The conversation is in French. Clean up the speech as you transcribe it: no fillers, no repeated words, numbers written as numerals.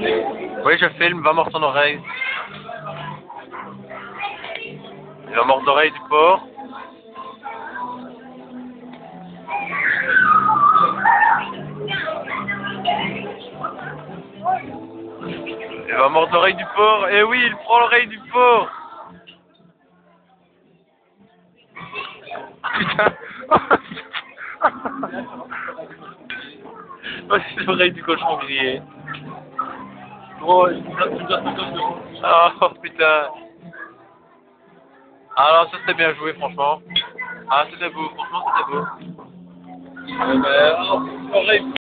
Oui, je filme, va mordre ton oreille. Il va mordre l'oreille du porc. Il va mordre l'oreille du porc. Eh oui, il prend l'oreille du porc. Putain. Oh, c'est l'oreille du cochon grillé. Oh, Putain. Alors ça c'était bien joué franchement. Ah c'était beau, franchement c'était beau. oreille.